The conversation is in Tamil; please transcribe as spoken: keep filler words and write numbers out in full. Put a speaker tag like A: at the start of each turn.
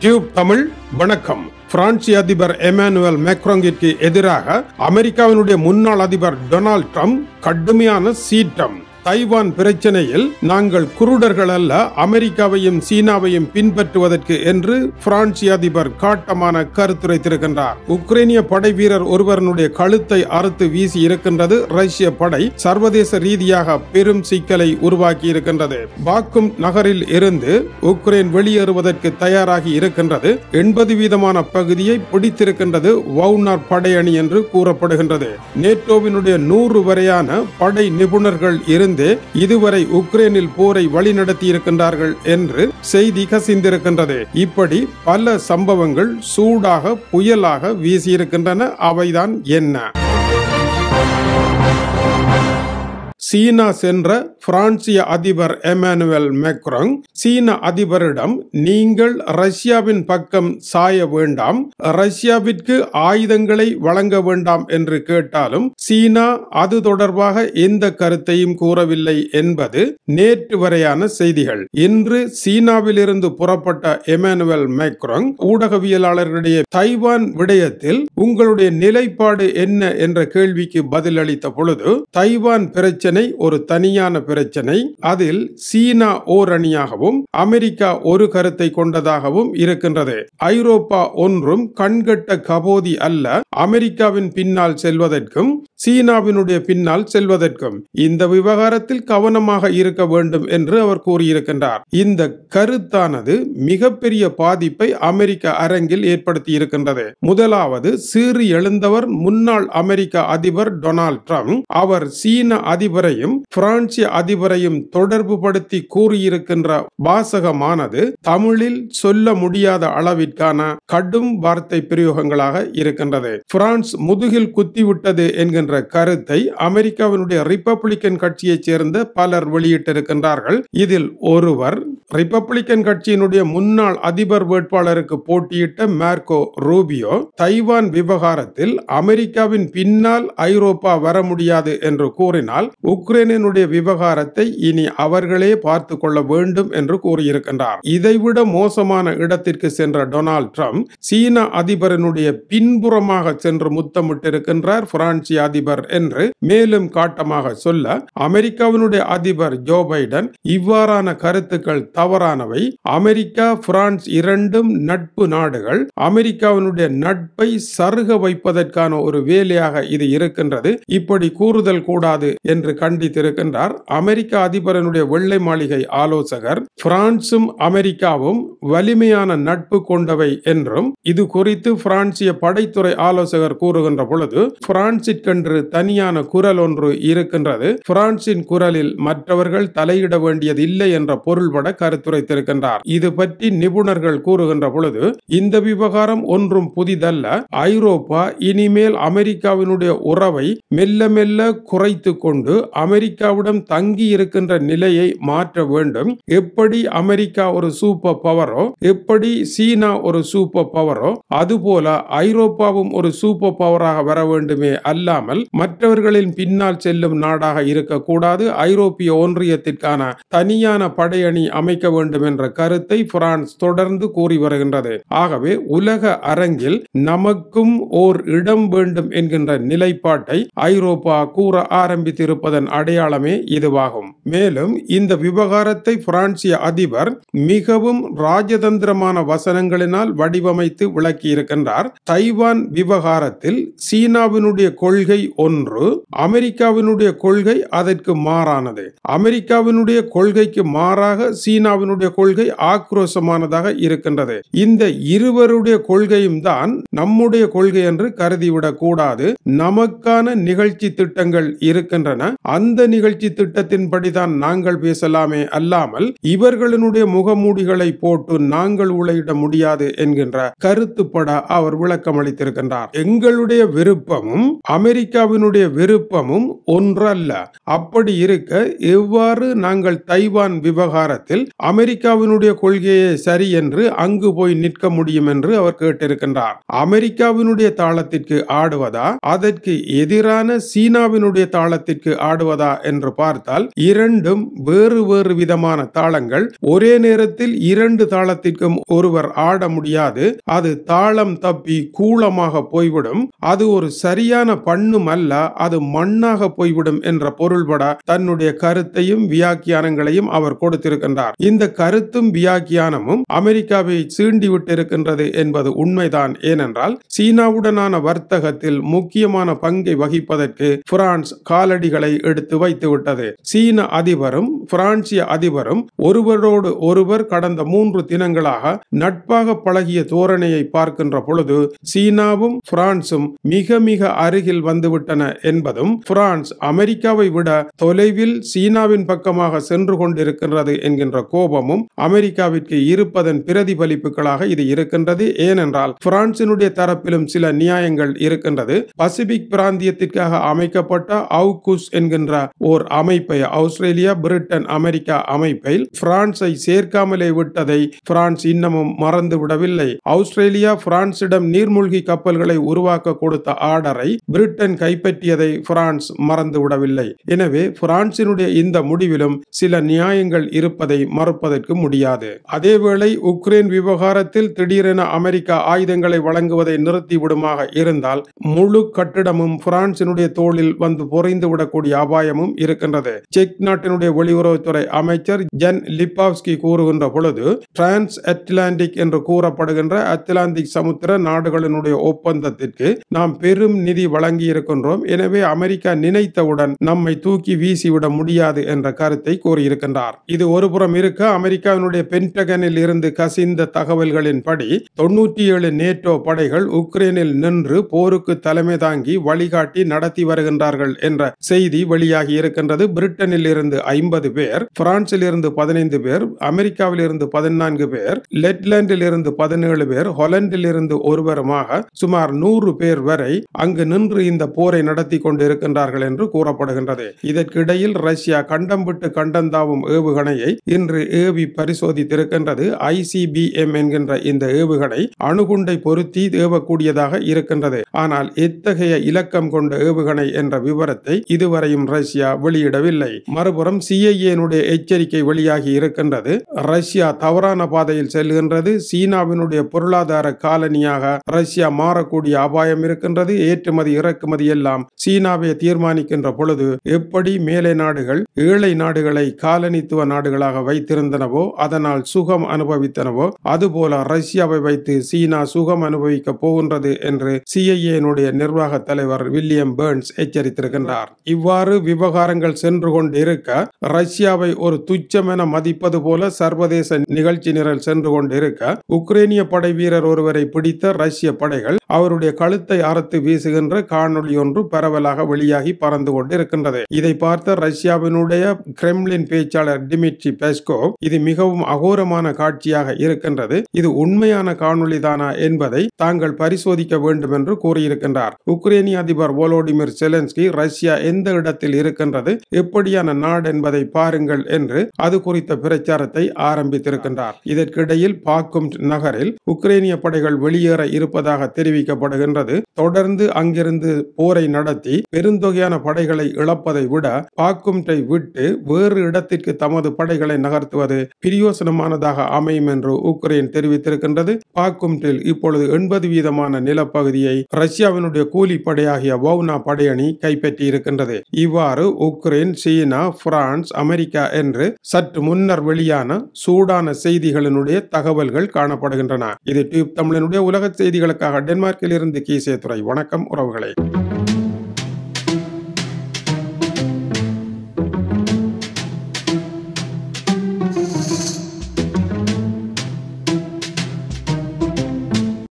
A: டியூப் தமிழ் வணக்கம். பிரான்ஸ் அதிபர் எமானுவேல் மேக்ரோங்கிற்கு எதிராக அமெரிக்காவினுடைய முன்னாள் அதிபர் டொனால்ட் ட்ரம்ப் கடுமையான சீற்றம். தைவான் பிரச்சனையில் நாங்கள் குருடர்கள் அல்ல, அமெரிக்காவையும் சீனாவையும் பின்பற்றுவதற்கு என்று பிரான்ஸ் அதிபர் காட்டமான கருத்துரைத்திருக்கின்றார். உக்ரைனிய படை வீரர் ஒருவருடைய கழுத்தை அறுத்து வீசி இருக்கின்றது ரஷ்ய படை. சர்வதேச ரீதியாக பெரும் சிக்கலை உருவாக்கி இருக்கின்றது. பாக்கும் நகரில் இருந்து உக்ரைன் வெளியேறுவதற்கு தயாராகி இருக்கின்றது. எண்பது வீதமான பகுதியை பிடித்திருக்கின்றது வவுனர் படையணி என்று கூறப்படுகின்றது. நேட்டோவினுடைய நூறு வரையான படை நிபுணர்கள் இருந்து இதுவரை உக்ரைனில் போரை வழிநடத்தி இருக்கின்றார்கள் என்று செய்தி கசிந்திருக்கின்றது. இப்படி பல சம்பவங்கள் சூடாக புயலாக வீசியிருக்கின்றன. அவைதான் என்ன? சீனா சென்ற பிரான்சிய அதிபர் எமானுவேல் மேக்ரோங் சீன அதிபரிடம் நீங்கள் ரஷ்யாவின் பக்கம் சாய வேண்டாம், ரஷ்யாவிற்கு ஆயுதங்களை வழங்க வேண்டாம் என்று கேட்டாலும் சீனா அது தொடர்பாக எந்த கருத்தையும் கூறவில்லை என்பது நேற்று வரையான செய்திகள். இன்று சீனாவிலிருந்து புறப்பட்ட எமானுவேல் மேக்ரோங் ஊடகவியலாளர்களிடையே தைவான் விடயத்தில் உங்களுடைய நிலைப்பாடு என்ன என்ற கேள்விக்கு பதிலளித்த பொழுது, தைவான் பிரச்சனை ஒரு தனியான பிரச்சனை, அதில் சீனா ஓரணியாகவும் அமெரிக்கா ஒரு கருத்தை கொண்டதாகவும் இருக்கின்றது. ஐரோப்பா ஒன்றும் கண்கட்ட கபோதி அல்ல, அமெரிக்காவின் பின்னால் செல்வதற்கும் சீனாவினுடைய பின்னால் செல்வதற்கும் இந்த விவகாரத்தில் கவனமாக இருக்க வேண்டும் என்று அவர் கூறியிருக்கின்றார். இந்த கருத்தானது மிகப்பெரிய பாதிப்பை அமெரிக்க அரங்கில் ஏற்படுத்தி இருக்கின்றது. முதலாவது, சீறி எழுந்தவர் முன்னாள் அமெரிக்க அதிபர் டொனால்ட் ட்ரம்ப். அவர் சீன அதிபரையும் பிரான்சிய அதிபரையும் தொடர்பு படுத்தி கூறியிருக்கின்ற வாசகமானது தமிழில் சொல்ல முடியாத அளவிற்கான கடும் வார்த்தை பிரயோகங்களாக இருக்கின்றது. பிரான்ஸ் முதுகில் குத்திவிட்டது என்கின்ற கருத்தை அமெரிக்காவினுடைய ரிப்பப்ளிக்கன் கட்சியைச் சேர்ந்த பலர் வெளியிட்டிருக்கின்றார்கள். இதில் ஒருவர் ரிப்பப்ளிக்கன் கட்சியினுடைய முன்னாள் அதிபர் வேட்பாளருக்கு போட்டியிட்ட மார்க்கோ ரூபியோ தைவான் விவகாரத்தில் அமெரிக்காவின் பின்னால் ஐரோப்பா வர முடியாது என்று கூறினால் உக்ரைனுடைய விவகாரத்தை இனி அவர்களே பார்த்து கொள்ள வேண்டும் என்று கூறியிருக்கின்றார். இதைவிட மோசமான இடத்திற்கு சென்ற டொனால்ட் ட்ரம்ப் சீன அதிபரனுடைய பின்புறமாக சென்று முத்தமிட்டிருக்கின்றார் பிரான்சிய அதிபர் என்று மேலும் காட்டமாக சொல்ல, அமெரிக்காவினுடைய அதிபர் ஜோ பைடன் இவ்வாறான கருத்துக்கள் தவறானவை, அமெரிக்கா பிரான்ஸ் இரண்டும் நட்பு நாடுகள், அமெரிக்காவினுடைய நட்பை சருக வைப்பதற்கான ஒரு வேலையாக இது இருக்கின்றது, இப்படி கூறுதல் கூடாது என்று கண்டித்திருக்கின்றார். அமெரிக்க அதிபரனுடைய வெள்ளை மாளிகை ஆலோசகர் பிரான்சும் அமெரிக்காவும் வலிமையான நட்பு கொண்டவை என்றும் இது குறித்து பிரான்சிய படைத்துறை ஆலோசகர் கூறுகின்ற பொழுது, பிரான்சிற்கென்று தனியான குரல் ஒன்று இருக்கின்றது, பிரான்சின் குரலில் மற்றவர்கள் தலையிட வேண்டியது இல்லை என்ற பொருள்பட கருத்துரைத்திருக்கின்றார். இது பற்றி நிபுணர்கள் கூறுகின்ற பொழுது, இந்த விவகாரம் ஒன்றும் புதிதல்ல, ஐரோப்பா இனிமேல் அமெரிக்காவினுடைய உறவை மெல்ல மெல்ல குறைத்து கொண்டு அமெரிக்காவிடம் தங்கி இருக்கின்ற நிலையை மாற்ற வேண்டும். எப்படி அமெரிக்கா ஒரு சூப்பர் பவரோ, எப்படி சீனா ஒரு சூப்பர் பவரோ, அதுபோல ஐரோப்பாவும் ஒரு சூப்பர் பவராக வர வேண்டுமே அல்லாமல் மற்றவர்களின் பின்னால் செல்லும் நாடாக இருக்கக்கூடாது. ஐரோப்பிய ஒன்றியத்திற்கான தனியான படையணி அமைக்க வேண்டும் என்ற கருத்தை பிரான்ஸ் தொடர்ந்து கூறி வருகின்றது. ஆகவே உலக அரங்கில் நமக்கும் ஓர் இடம் வேண்டும் என்கின்ற நிலைப்பாட்டை ஐரோப்பா கூற ஆரம்பித்திருப்பதன் அடையாளமே இதுவாகும். மேலும் இந்த விவகாரத்தை பிரான்சிய அதிபர் மிகவும் ராஜதந்திரமான வசனங்களினால் வடிவமைத்து விளக்கி இருக்கின்றார். தைவான் விவகாரத்தில் சீனாவினுடைய கொள்கை ஒன்று, அமெரிக்காவினுடைய கொள்கை அதற்கு மாறானது. அமெரிக்காவினுடைய கொள்கைக்கு மாறாக சீனாவினுடைய கொள்கை ஆக்ரோஷமானதாக இருக்கின்றது. இந்த இருவருடைய கொள்கையும் தான் நம்முடைய கொள்கை என்று கருதிவிடக் கூடாது. நமக்கான நிகழ்ச்சி திட்டங்கள் இருக்கின்றன, அந்த நிகழ்ச்சி திட்டத்தின்படிதான் நாங்கள் பேசலாமே அல்லாமல் இவர்களுடைய முகமூடிகளை போட்டு நாங்கள் உளையிட முடியாது என்கின்ற கருத்துப்பட அவர் விளக்கம் அளித்திருக்கின்றார். எங்களுடைய விருப்பமும் அமெரிக்காவினுடைய விருப்பமும் ஒன்றல்ல. அப்படி இருக்க எவ்வாறு நாங்கள் தைவான் விவகாரத்தில் அமெரிக்காவினுடைய கொள்கையே சரி என்று அங்கு போய் நிற்க முடியும் என்று அவர் கேட்டிருக்கின்றார். அமெரிக்காவினுடைய தாளத்திற்கு ஆடுவதா அதற்கு எதிரான சீனாவினுடைய தாளத்திற்கு ஆடுவதா என்று பார்த்தால் இரண்டும் வேறு வேறு விதமான தாளங்கள். ஒரே நேரத்தில் இரண்டு தாளத்திற்கும் ஒருவர் ஆட முடியாது. அது தாளம் தப்பி கூலமாக போய்விடும். அது ஒரு சரியான பண்ணும் அல்ல, அது மண்ணாக போய்விடும் என்ற பொருள்பட தன்னுடைய கருத்தையும் வியாக்கியானங்களையும் அவர் கொடுத்திருக்கின்றார். இந்த கருத்தும் வியாக்கியானமும் அமெரிக்காவை சீண்டிவிட்டிருக்கின்றது என்பது உண்மைதான். ஏனென்றால் சீனாவுடனான வர்த்தகத்தில் முக்கியமான பங்கை வகிப்பதற்கு பிரான்ஸ் காலடிகளை எடுத்து வைத்து விட்டது. சீன அதிபரும் பிரான்சிய அதிபரும் ஒருவரோடு ஒருவர் கடந்த மூன்று தினங்களாக நட்பாக பழகிய தோரணையை பார்க்கின்ற பொழுது சீனாவும் பிரான்சும் மிக மிக அருகில் வந்துவிட்டன என்பதும், பிரான்ஸ் அமெரிக்காவை விட தொலைவில் சீனாவின் பக்கமாக சென்று கொண்டிருக்கின்றது என்கின்ற கோபமும் அமெரிக்காவிற்கு இருப்பதன் பிரதிபலிப்புகளாக இது இருக்கின்றது. ஏனென்றால் பிரான்சினுடைய தரப்பிலும் சில நியாயங்கள் இருக்கின்றது. பசிபிக் பிராந்தியத்திற்காக அமைக்கப்பட்ட அவுகுஸ் என்கின்ற ஓர் அமைப்பை, ஆஸ்திரேலியா பிரிட்டன் அமெரிக்கா அமைப்பை பிரான்சை சேர்க்காமலே விட்டதை பிரான்ஸ் இன்னமும் மறந்து விடவில்லை. ஆஸ்திரேலியா பிரான்சிடம் நீர்மூழ்கி கப்பல்களை உருவாக்க கொடுத்த ஆர்டரை பிரிட்டன் கைப்பற்றியதை பிரான்ஸ் மறந்து விடவில்லை. எனவே பிரான்சினுடைய இந்த முடிவிலும் சில நியாயங்கள் இருப்பதை மறுப்பதற்கு முடியாது. அதேவேளை உக்ரைன் விவகாரத்தில் திடீரென அமெரிக்கா ஆயுதங்களை வழங்குவதை நிறுத்திவிடுமாக இருந்தால் முழு கட்டிடமும் பிரான்சினுடைய தோளில் வந்து பொறைந்து விடக்கூடிய அபாயமும் இருக்கின்றது. செக் நாட்டினுடைய வெளியுறவுத்துறை அமைச்சர் ஜன் லிபாவ்ஸ்கி கூறுகின்ற பொழுது, டிரான்ஸ் அட்லாண்டிக் என்று கூறப்படுகின்ற அட்லாந்திக் சமுத்திர நாடுகளினுடைய ஒப்பந்தத்திற்கு நாம் பெரும் நிதி வழங்கி இருக்கின்றோம். எனவே அமெரிக்கா நினைத்தவுடன் நம்மை தூக்கி வீசிவிட முடியாது என்ற கருத்தை கூறியிருக்கின்றார். இது ஒருபுறம் இருக்க, அமெரிக்காவினுடைய பென்டகனில் இருந்து கசிந்த தகவல்களின்படி தொன்னூற்றி ஏழு நேட்டோ படைகள் உக்ரைனில் நின்று போருக்கு தலைமை தாங்கி வழிகாட்டி நடத்தி வருகின்றார்கள் என்ற செய்தி வெளியாகி இருக்கின்றது. பிரிட்டனில் இருந்து ஐம்பது பேர், பிரான்சில் இருந்து பதினைந்து பேர், அமெரிக்காவில் இருந்து பதினான்கு பேர், லெட்லாண்டில் இருந்து பதினேழு பேர், ஹாலண்டில் இருந்து ஒருவருமாக சுமார் நூறு பேர் வரை அங்கு நின்று இந்த போரை நடத்தி கொண்டிருக்கின்றார்கள் என்று கூறப்படுகின்றது. இதற்கிடையில் ரஷ்யா கண்டம் விட்டு கண்டந்தாவும் ஏவுகணையை இன்று ஏவி பரிசோதித்திருக்கின்றது. ஐ சி பி எம் என்கின்ற இந்த ஏவுகணை அணுகுண்டை பொருத்தி ஏவக்கூடியதாக இருக்கின்றது. ஆனால் எத்தகைய இலக்கம் கொண்ட ஏவுகணை என்ற விவரத்தை இதுவரையும் ரஷ்யா வெளியிடவில்லை. மறுபுறம் சி ஐ ஏ எச்சரிக்கை வெளியாகி இருக்கின்றது. ரஷ்யா தவறான பாதையில் செல்கின்றது. சீனாவினுடைய பொருளாதார காலனியாக ரஷ்யா மாறக்கூடிய அபாயம் இருக்கின்றது. ஏற்றுமதி இறக்குமதி எல்லாம் சீனாவை தீர்மானிக்கின்ற பொழுது எப்படி மேலை நாடுகள் ஏழை நாடுகளை காலனித்துவ நாடுகளாக வைத்திருந்தனவோ, அதனால் சுகம் அனுபவித்தனவோ, அதுபோல ரஷ்யாவை வைத்து சீனா சுகம் அனுபவிக்க போகின்றது என்று சி ஐ ஏ நிர்வாக தலைவர் வில்லியம் பர்ன்ஸ் எச்சரித்திருக்கின்றார். இவ்வாறு விவகாரங்கள் சென்று கொண்டு இருக்க, ரஷ்யாவை ஒரு துச்சம் என மதிப்பது போல சர்வதேச நிகழ்ச்சி நிரல் சென்று கொண்டு இருக்க, உக்ரைனிய படை வீரர் ஒருவரை பிடித்த ரஷ்ய படைகள் அவருடைய கழுத்தை அறுத்து வீசுகின்ற காணொளி ஒன்று பரவலாக வெளியாகி பறந்து கொண்டிருக்கின்றது. இதை பார்த்த ரஷ்யாவினுடைய கிரெம்லின் பேச்சாளர் டிமிட்ரி பெஸ்கோவ், இது மிகவும் அகோரமான காட்சியாக இருக்கின்றது, இது உண்மையான காணொளி தானா என்பதை தாங்கள் பரிசோதிக்க வேண்டும் என்று கூறியிருக்கின்றார். உக்ரைனிய அதிபர் வோலோடிமிர் செலன்ஸ்கி ரஷ்யா எந்த இடத்தில் இருக்கின்றது, எப்படியான நாடு என்பதை பாருங்கள் என்று அது குறித்த பிரச்சாரத்தை ஆரம்பித்திருக்கின்றார். இதற்கிடையில் பாக்கும் நகரில் உக்ரைனிய படைகள் வெளியேற இருப்பதாக தெரிவிக்கப்படுகின்றது. தொடர்ந்து அங்கிருந்து போரை நடத்தி பெருந்தொகையான படைகளை இழப்பதை விட பாக்கும்டை விட்டு வேறு இடத்திற்கு தமது படைகளை நகர்த்துவது பிரயோசனமானதாக அமையும் என்று உக்ரைன் தெரிவித்திருக்கின்றது. பாக்கும்டில் இப்பொழுது எண்பது வீதமான நிலப்பகுதியை ரஷ்யாவினுடைய கூலிப்படையாகிய வவுனா படையணி கைப்பற்றி இருக்கின்றது. இவ்வாறு உக்ரைன், சீனா, பிரான்ஸ், அமெரிக்கா என்று சற்று முன்னர் வெளியான சூடான செய்திகளினுடைய தகவல்கள் காணப்படுகின்றன. இது டியூப் தமிழனுடைய உலக செய்திகளுக்காக டென்மார்க்கில் இருந்து கீசே துறை. வணக்கம் உறவுகளே.